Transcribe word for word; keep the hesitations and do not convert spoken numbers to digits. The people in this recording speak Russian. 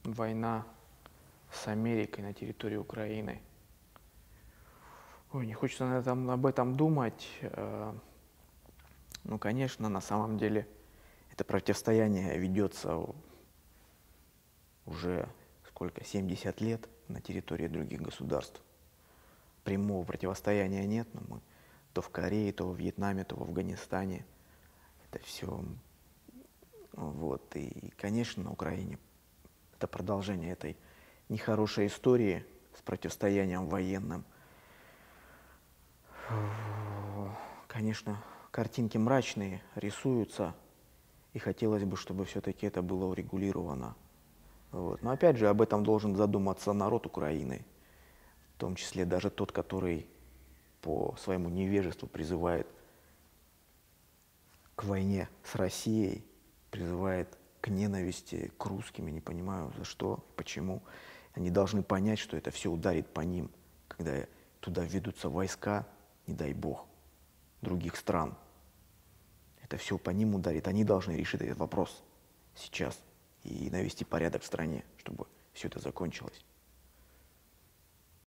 война с Америкой на территории Украины. Ой, не хочется на этом, об этом думать. Э, Ну, конечно, на самом деле это противостояние ведется у- уже сколько, семьдесят лет на территории других государств. Прямого противостояния нет, но мы то в Корее, то во Вьетнаме, то в Афганистане. Это все. Вот. И, конечно, на Украине это продолжение этой нехорошей истории с противостоянием военным. Конечно, картинки мрачные рисуются, и хотелось бы, чтобы все-таки это было урегулировано. Вот. Но опять же, об этом должен задуматься народ Украины, в том числе даже тот, который по своему невежеству призывает к войне с Россией, призывает к ненависти к русским. Я не понимаю, за что, почему. Они должны понять, что это все ударит по ним, когда туда ведутся войска, не дай бог, других стран. Это все по ним ударит. Они должны решить этот вопрос сейчас и навести порядок в стране, чтобы все это закончилось.